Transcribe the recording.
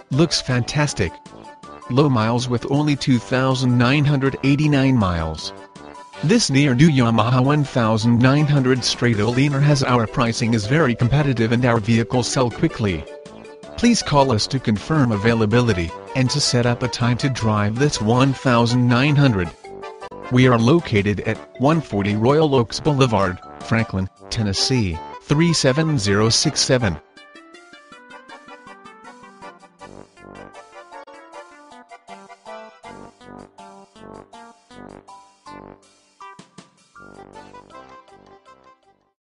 Looks fantastic. Low miles with only 2,989 miles. This near-new Yamaha 1900 Stratoliner has our pricing is very competitive and our vehicles sell quickly. Please call us to confirm availability, and to set up a time to drive this 1900. We are located at 140 Royal Oaks Boulevard, Franklin, Tennessee, 37067.